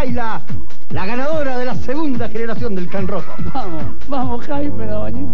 Laila, la ganadora de la segunda generación del Can Rojo. Vamos, vamos, Jaime Dabañín.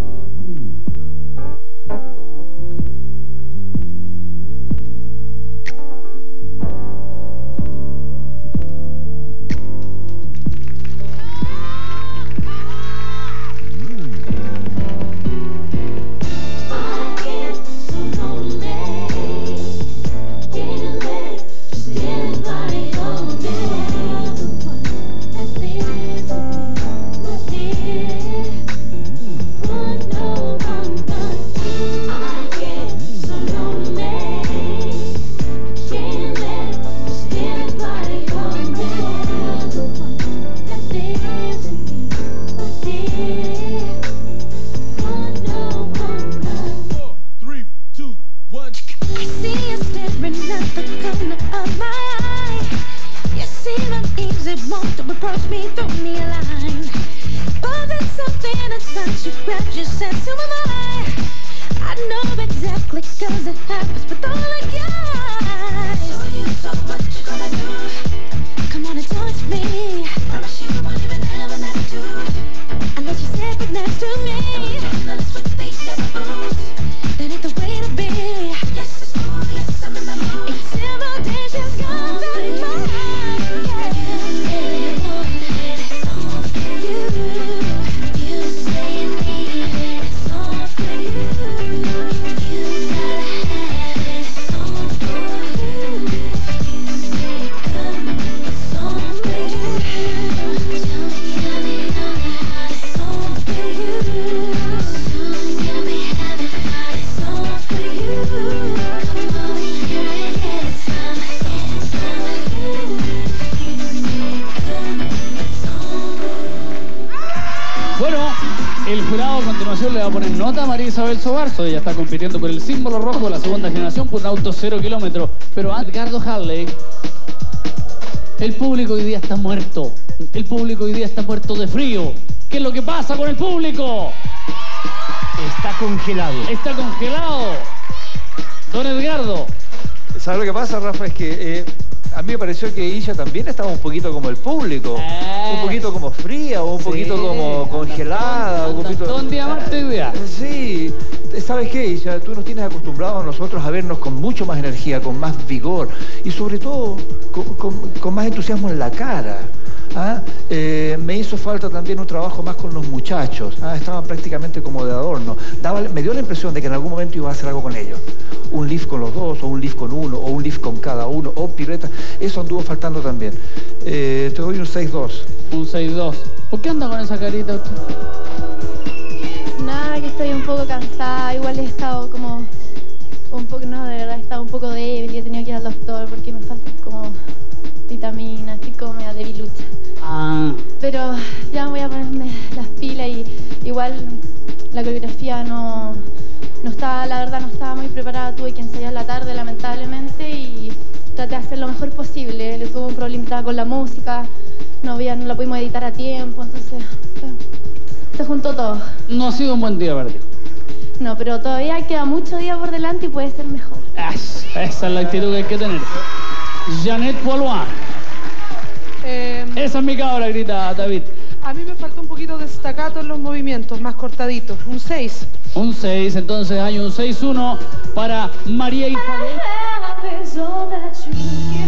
Ella está compitiendo por el símbolo rojo de la segunda generación por un auto 0 kilómetros. Pero Edgardo Harley, el público hoy día está muerto. El público hoy día está muerto de frío. ¿Qué es lo que pasa con el público? Está congelado. Está congelado. Don Edgardo. ¿Sabes lo que pasa, Rafa? Es que a mí me pareció que ella también estaba un poquito como el público. Un poquito como fría, o un poquito como congelada. Un poquito... Don Diamante hoy día. Sí. ¿Sabes qué, Isha? Tú nos tienes acostumbrados a nosotros a vernos con mucho más energía, con más vigor y sobre todo con más entusiasmo en la cara. ¿Ah? Me hizo falta también un trabajo más con los muchachos. ¿Ah? Estaban prácticamente como de adorno. Me dio la impresión de que en algún momento iba a hacer algo con ellos. Un lift con los dos, o un lift con uno, o un lift con cada uno, o pirueta. Eso anduvo faltando también. Te doy un 6-2. Un 6-2. ¿Por qué anda con esa carita usted? Nada, que estoy un poco cansada, igual he estado como un poco, no, de verdad he estado un poco débil y he tenido que ir al doctor porque me faltan como vitaminas, estoy como media debilucha. Pero ya voy a ponerme las pilas y igual la coreografía no estaba, la verdad no estaba muy preparada, tuve que ensayar la tarde lamentablemente y traté de hacer lo mejor posible, le tuve un problemita con la música, no la pudimos editar a tiempo, entonces... Se juntó todo. No ha sido un buen día, ¿verdad? No, pero todavía queda mucho día por delante y puede ser mejor. Esa es la actitud que hay que tener. Janet Polois. Esa es mi cabra, grita David. A mí me faltó un poquito de staccato en los movimientos, más cortaditos. Un 6. Un 6, entonces hay un 6-1 para María Isabel.